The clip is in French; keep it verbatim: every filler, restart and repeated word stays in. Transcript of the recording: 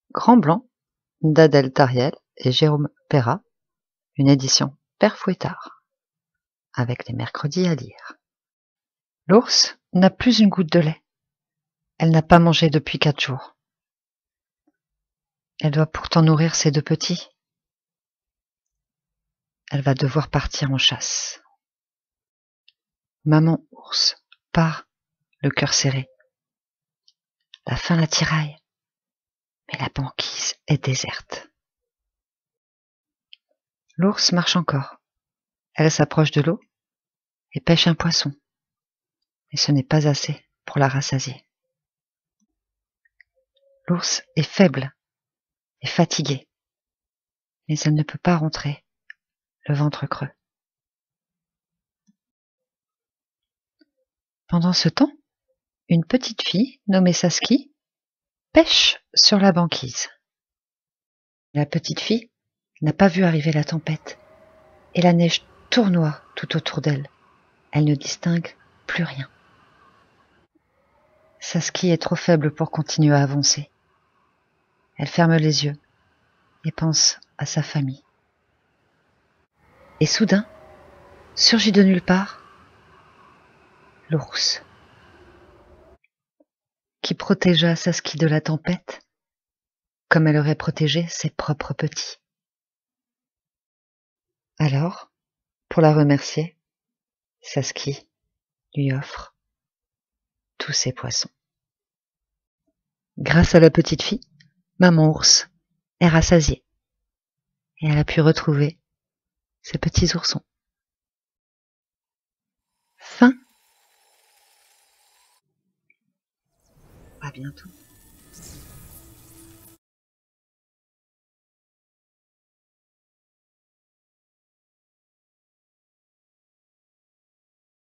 Grand Blanc d'Adèle Tariel et Jérôme Perra, une édition Père Fouettard, avec les mercredis à lire. L'ours n'a plus une goutte de lait. Elle n'a pas mangé depuis quatre jours. Elle doit pourtant nourrir ses deux petits. Elle va devoir partir en chasse. Maman ours part, le cœur serré. La faim la tiraille, mais la banquise est déserte. L'ours marche encore. Elle s'approche de l'eau et pêche un poisson. Mais ce n'est pas assez pour la rassasier. L'ours est faible et fatiguée, mais elle ne peut pas rentrer, le ventre creux. Pendant ce temps, une petite fille, nommée Saski, pêche sur la banquise. La petite fille n'a pas vu arriver la tempête, et la neige tournoie tout autour d'elle. Elle ne distingue plus rien. Saski est trop faible pour continuer à avancer. Elle ferme les yeux et pense à sa famille. Et soudain, surgit de nulle part l'ours, qui protégea Saski de la tempête, comme elle aurait protégé ses propres petits. Alors, pour la remercier, Saski lui offre tous ses poissons. Grâce à la petite fille, maman ours est rassasiée et elle a pu retrouver ses petits oursons. Fin. À bientôt.